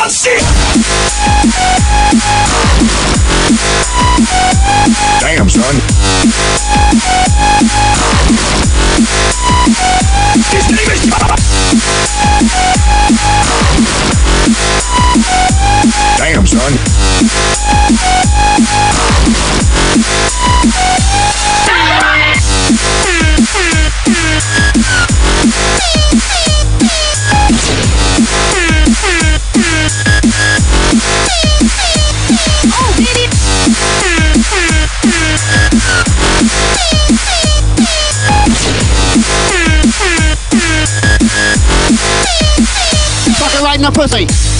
Oh shit! Damn, son. His name is... Damn, son. Fucking right in the pussy.